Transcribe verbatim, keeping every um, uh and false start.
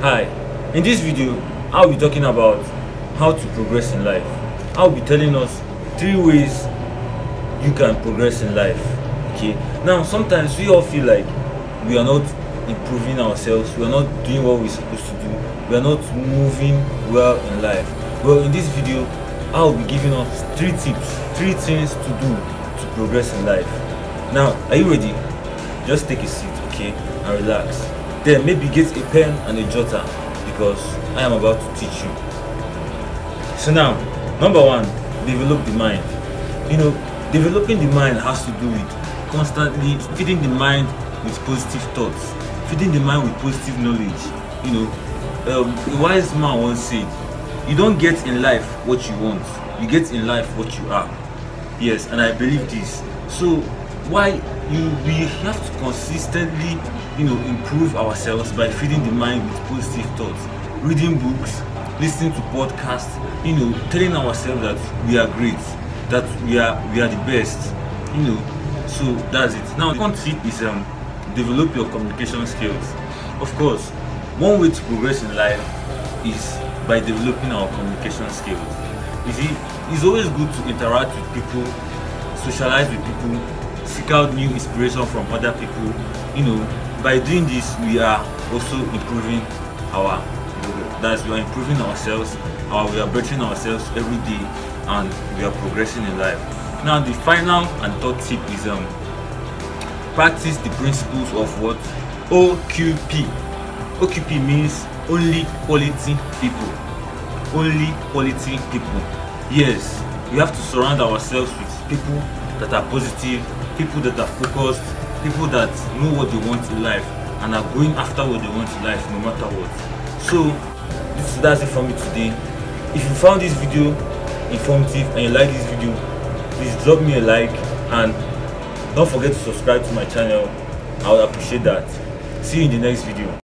Hi, in this video I'll be talking about how to progress in life. I'll be telling us three ways you can progress in life. Okay, now sometimes we all feel like we are not improving ourselves, we are not doing what we're supposed to do, we are not moving well in life. Well, in this video I'll be giving us three tips, three things to do to progress in life. Now, are you ready? Just take a seat, okay, and relax. Then maybe get a pen and a jotter, because I am about to teach you. So now, number one, develop the mind. You know, developing the mind has to do with constantly feeding the mind with positive thoughts, feeding the mind with positive knowledge. You know, um, a wise man once said, you don't get in life what you want, you get in life what you are. Yes, and I believe this. So why you we have to consistently, you know, improve ourselves by feeding the mind with positive thoughts, reading books, listening to podcasts, you know, telling ourselves that we are great, that we are we are the best, you know. So that's it. Now, the second tip is um develop your communication skills. Of course, one way to progress in life is by developing our communication skills. You see, it's always good to interact with people, socialize with people, seek out new inspiration from other people. You know, by doing this, we are also improving our, that's we are improving ourselves, or we are bettering ourselves every day, and we are progressing in life. Now, the final and third tip is um practice the principles of what? O Q P. O Q P means only quality people. Only quality people. Yes, we have to surround ourselves with people that are positive, people that are focused, people that know what they want in life and are going after what they want in life no matter what. So this, that's it for me today. If you found this video informative and you like this video, please drop me a like and don't forget to subscribe to my channel. I would appreciate that. See you in the next video.